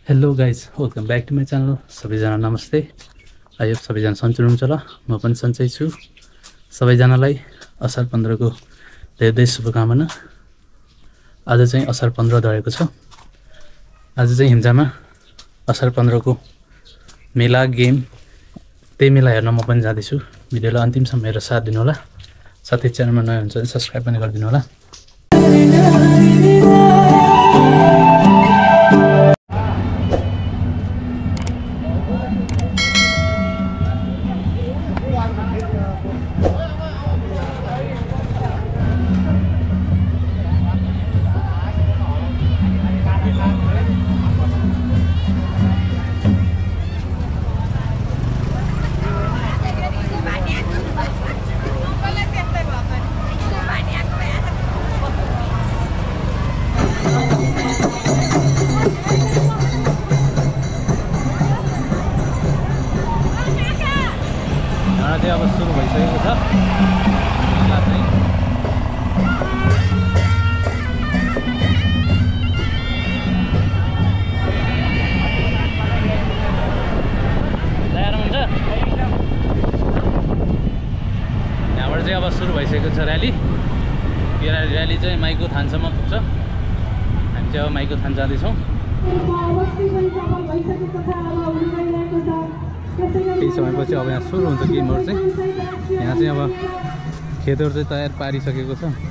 Hello guys, welcome back to my channel. सबैजना नमस्ते। I hope सबैजना सन्चै हुनुहुन्छ होला। म पनि सन्चै छु। सबैजनालाई असार 15 को धेरै धेरै शुभकामना। आज चाहिँ असार 15 ढलेको छ। आज चाहिँ हिम्जामा असार 15 को मेला गेम, त्यही मेला हेर्न म पनि जाँदैछु। भिडियोलाई अन्तिमसम्म हेरेर साथ दिनु होला। साथै च्यानलमा नयाँ हुन्छ भने सब्सक्राइब पनि गरिदिनु होला। अब सुरु भइसकेको छ मेला चाहिँ। यहाँबाट चाहिँ अब सुरु भइसकेको छ र्याली। यो र्याली चाहिँ माइको थानसम्म पुग्छ। हामी चाहिँ अब माइको थान जाँदैछौँ। केही समयपछि अब यहाँ सुरु हुन्छ गेमहरू चाहिँ। यहाँ चाहिँ अब खेतहरू चाहिँ तयार पारिसकेको छ होइन।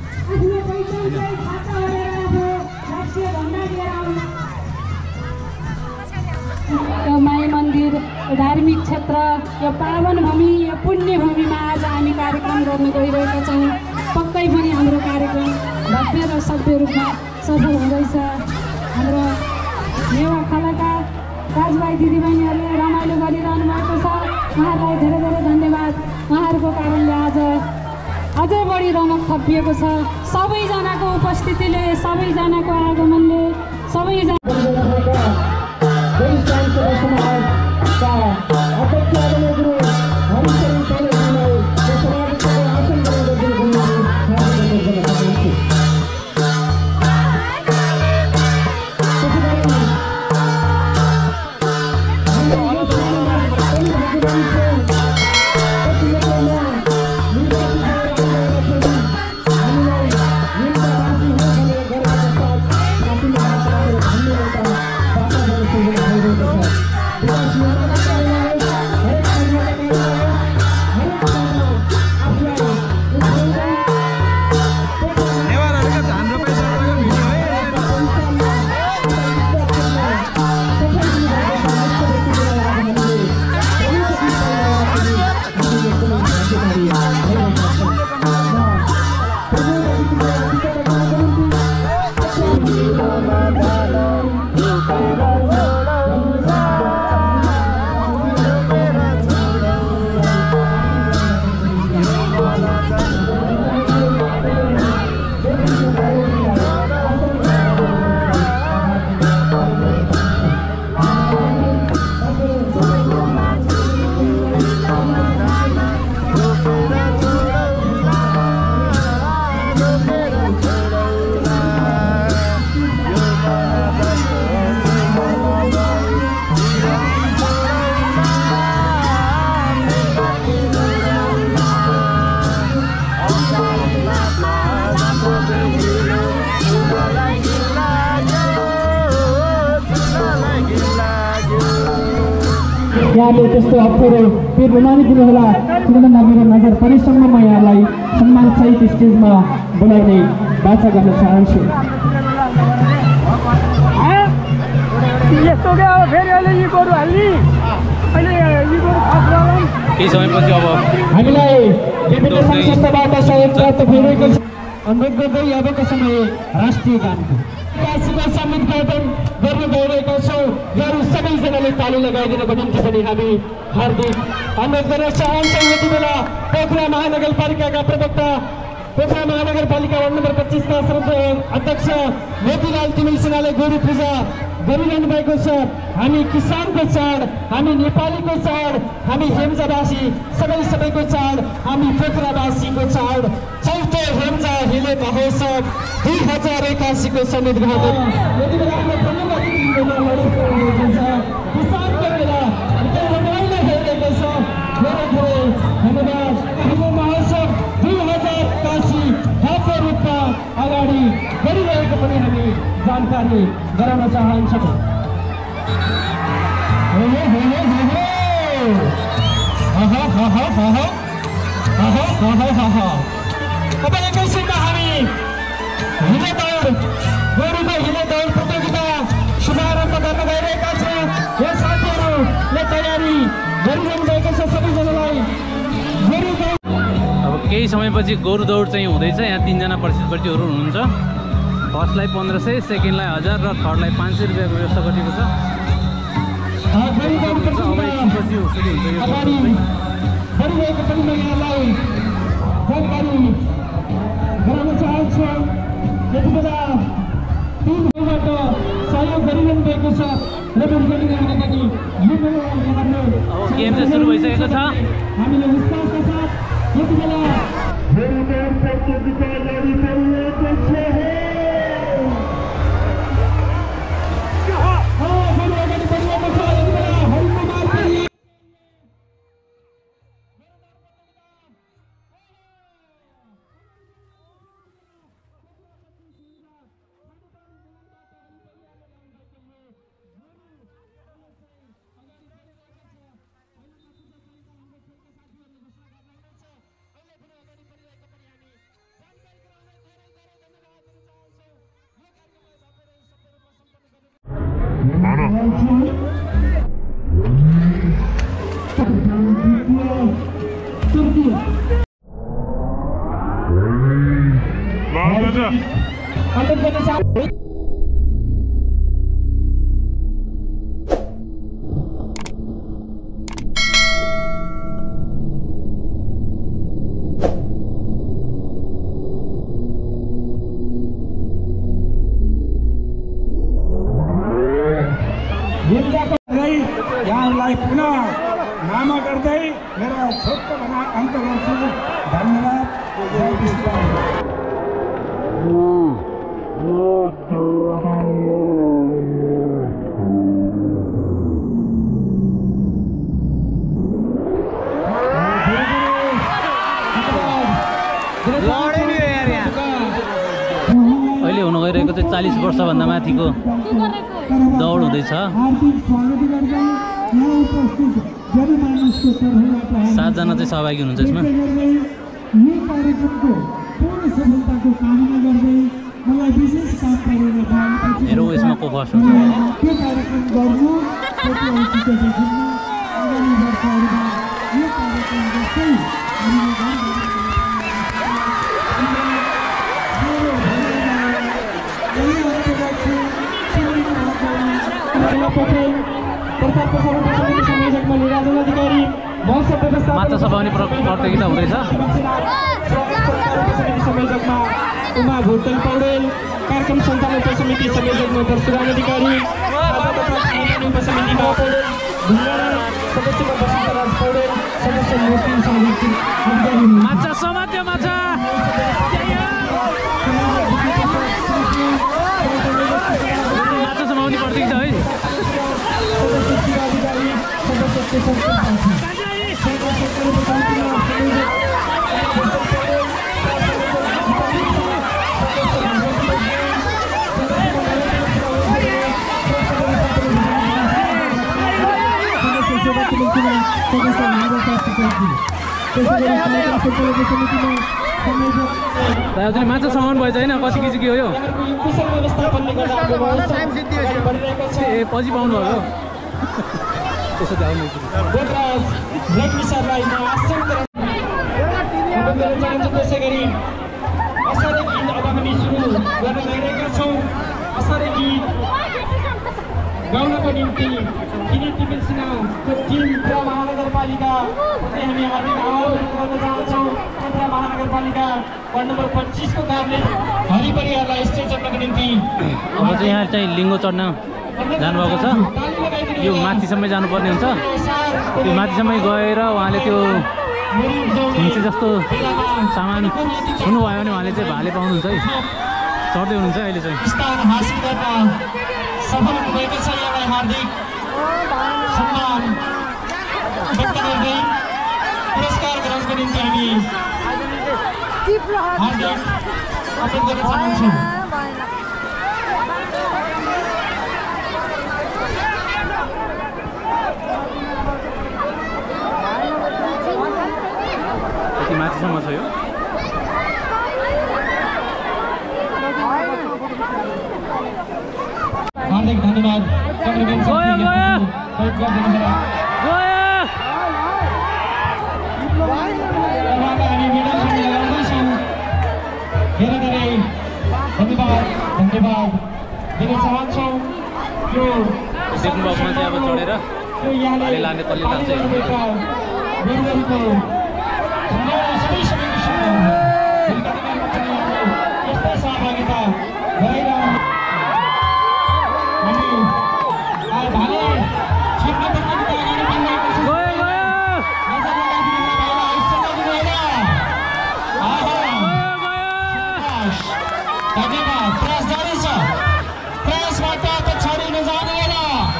यो माई मन्दिर, धार्मिक क्षेत्र, यो पावन भूमि, यो पुण्य भूमिमा आज हामी कार्यक्रम गर्न गइरहेका छौँ। पक्कै पनि हाम्रो कार्यक्रम भव्य र सभ्य रूपमा सफल हुँदैछ। हाम्रो नेवा खलाका दाजुभाइ दिदीबहिनीहरूले रमाइलो गरिरहनु भएको छ। उहाँहरूलाई धेरै धेरै धन्यवाद। उहाँहरूको कारणले आज अझै बढी रौनक थपिएको छ। सबैजनाको उपस्थितिले, सबैजनाको आगमनले, सबैजना यहाँले त्यस्तो अप्ठ्यारो पेट नमानिदिनु होला। किनभने मेरो नजर परेसम्म म यहाँलाई सम्मान सहित स्टेजमा बोलाउने बाचा गर्न चाहन्छु। केही समयपछि अब हामीलाई विभिन्न संस्थाबाट सहयोग प्राप्त भइरहेको छ। अनुरोध गर्दै अबको समय राष्ट्रिय गानको समेत गर्दै गर्न गइरहेका छौँ। यहाँहरू सबैजनाले ताली लगाइदिनको निम्ति पनि हामी हार्दिक अनुरोध गर्न चाहन्छौँ। यति बेला पोखरा महानगरपालिकाका प्रवक्ता, पोखरा महानगरपालिका वार्ड नम्बर 25 का अध्यक्ष मोतीलाल तिमिल सिन्हाले गुरु पूजा गरिरहनु भएको छ। हामी किसानको चाड, हामी नेपालीको चाड, हामी हेम्जावासी सबैको चाड, हामी पोखरावासीको चाड चौथो हेम्जा हिले महोत्सव 2081 को समेत गर्न चाहन्छु। अब एकैछिनमा हामी हिले दौड गोरुको हिले दौड प्रतियोगिता शुभारम्भ गर्न गइरहेका छौँ। यो साथीहरूले तयारी गरिरहनु भएको छ। सबैजनालाई गोरु दौड अब केही समयपछि गोरु दौड चाहिँ हुँदैछ। यहाँ 3 जना प्रतिस्पर्धीहरू हुनुहुन्छ। फर्स्टलाई 1500, सेकेन्डलाई 1000 र थर्डलाई 500 रुपियाँको व्यवस्था गरिएको छ। गोरु दौड प्रतियोगिता अगाडि बढिरहेको परिमाणलाई जानकारी गराउन चाहन्छु। यति बेला टिमबाट सहयोग गरिरहनु भएको छ। अब गेम चाहिँ सुरु भइसकेको छ। हामीले विश्वासका साथ यति बेला गोरु दौड प्रतियोगिता अगाडि बढिरहेको छ। यहाँलाई पुनः नामा गर्दै मेरो छोटो भना अन्त गर्छु। धन्यवाद। जय विश्व। अहिले हुन गइरहेको चाहिँ 40 वर्षभन्दा माथिको दौड हुँदैछ। 7 जना चाहिँ सहभागी हुनुहुन्छ यसमा। हेरौँ यसमा को फर्स्ट हुन्छ। माछा सभाउने प्रतियोगिता हुँदैछ। संयोजकमा उमा भुटन पौडेल, कार्यक्रम सञ्चालन समिति संयोजकमा परशुराम अधिकारी, उपसमितिमा सदस्यमा वसन्तराज पौडेल, सदस्य मूर्ति माछा समात्यो। माछा समाउने प्रतियोगिता है। माछा समाउनु भएछ होइन? कति केजी के हो यो? ए पछि पाउनु भयो। त्यसो जाउनु त्यसै गरी असारे गीत अब हामी सुरु गर्न गइरहेका छौँ। असारे गीत गाउनको निम्ति किरीटी सिन्हाको टिम महानगरपालिका हामी हार्दिक आह्वान गर्न चाहन्छौँ। महानगरपालिका वार्ड नम्बर 25 को कामले हरिपरियालाई स्टेज चढ्नको निम्ति अब चाहिँ यहाँ चाहिँ लिङ्गो चढ्न जानुभएको छ। यो माथिसम्मै जानुपर्ने हुन्छ। त्यो माथिसम्मै गएर उहाँले त्यो खुम्ची जस्तो सामान छुनुभयो भने उहाँले चाहिँ भाले पाउनुहुन्छ है। चढ्दै हुनुहुन्छ अहिले चाहिँ। स्थान हासिल गर्न सफल भएको छ। यहाँलाई हार्दिक सम्मान व्यक्त गर्दै पुरस्कार ग्रहणको निम्ति हामी हार्दिक अनुरोध गर्न चाहन्छौँ। क्यामेराम्यान सहयोग गरिदिनु होला। उहाँलाई हामी मेडल पनि लगाउँदैछौँ। धेरै धेरै धन्यवाद दिन चाहन्छौँ। यो यहाँले लाने तल्ली लाग्छ वीरहरूको सबै सबैको शुभकामना पनि यहाँले यस्तै सहभागिता गराइरहनु। हामी भाले छोड्ने प्रतियोगिता अगाडि बढिरहेको छ। धन्यवाद। प्रयास जारी छ। प्रयासबाट पछाडि नजानु होला।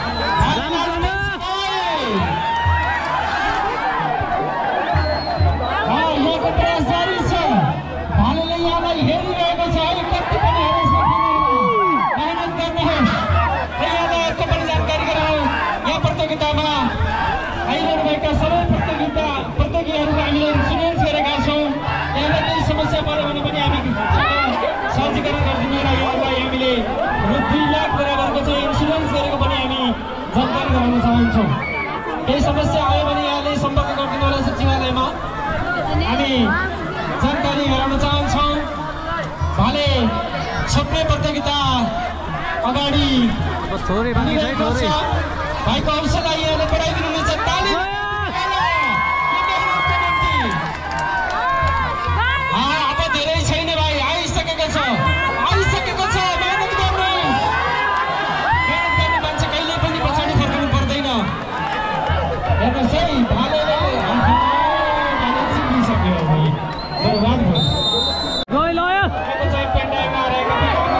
यहाँको प्रयास जारी छ। भालेले यहाँलाई हेरिरहेको छ। अहिले कति पनि मेहनत गर्नुहोस्। र यहाँलाई अर्को पनि जानकारी गराउँ। यहाँ प्रतियोगितामा आइरहनुभएका सबै प्रतियोगीहरूलाई हामीले इन्सुरेन्स गरेका छौँ। यहाँलाई केही समस्या पऱ्यो भने पनि हामी सहजीकरण गरिदिनु होला। यहाँलाई हामीले रु 2 लाख बराबरको चाहिँ इन्सुरेन्स गरेको पनि हामी जानकारी गराउन चाहन्छौँ। केही समस्या आयो भने यहाँले सम्पर्क गरिदिनु होला सचिवालयमा। हामी जानकारी गराउन चाहन्छौँ। भाले छोप्ने प्रतियोगिता अगाडि भाइको हौसला यहाँले बढाइदिनुहुनेछ। ताली अब धेरै छैन भाइ, आइसकेको छ। मेहनत गर्नुहोस्। मेहनत गर्ने मान्छे कहिले पनि पछाडि फर्कनु पर्दैन। हेर्नुहोस् है, भालेले सिकिसक्यो। बर्बाद भयो। चाहिँ पेन्डामा रहेका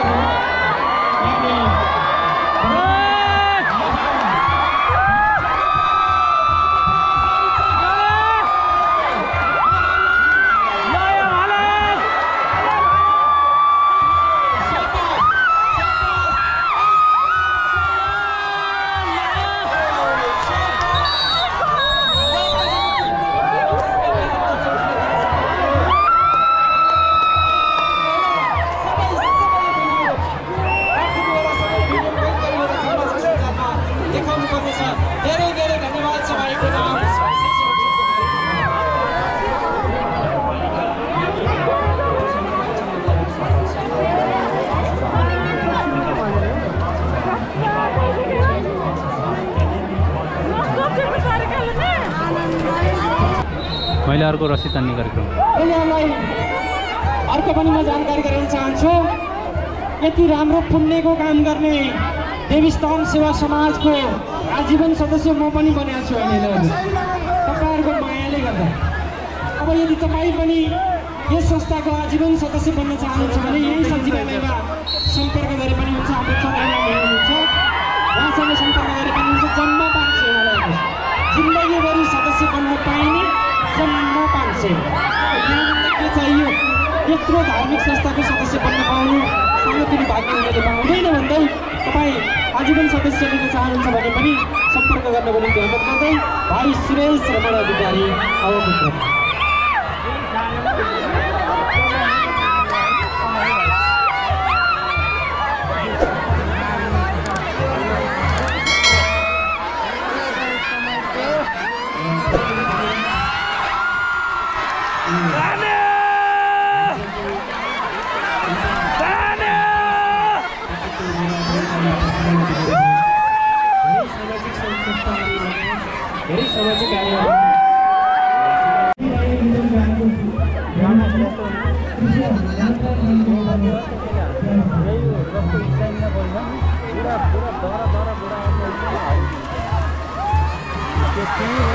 मैले अर्को रस्सी तान्ने कार्यक्रम। यहाँलाई अर्को पनि म जानकारी गराउन चाहन्छु। यति राम्रो पुण्यको काम गर्ने देवीस्थान सेवा समाजको आजीवन सदस्य म पनि बनेको छु अहिले। तपाईँहरूको मायाले गर्दा अब यदि तपाईँ पनि यस संस्थाको आजीवन सदस्य बन्न चाहनुहुन्छ भने यही सचिवालयमा सम्पर्क गरे पनि हुन्छ। हाम्रो चौधरीमा हुनुहुन्छ, उहाँसँग सम्पर्क गरे पनि हुन्छ। जम्मा 500 जिन्दगीभरि सदस्य बन्न पाइने जम्मा 500। यहाँभन्दा के चाहियो? यत्रो धार्मिक संस्थाको सदस्य बन्न पाउनु सानोतिनो भाग्य हुनेले पाउँदैन भन्दै तपाईँ आजीवन सदस्य लिन चाहनुहुन्छ भने पनि सम्पर्क गर्नको निम्ति अनुरोध गर्दै भाइ सुरेश रमण अधिकारी अवपुत्र। धेरै सामाजिक कार्य पूरा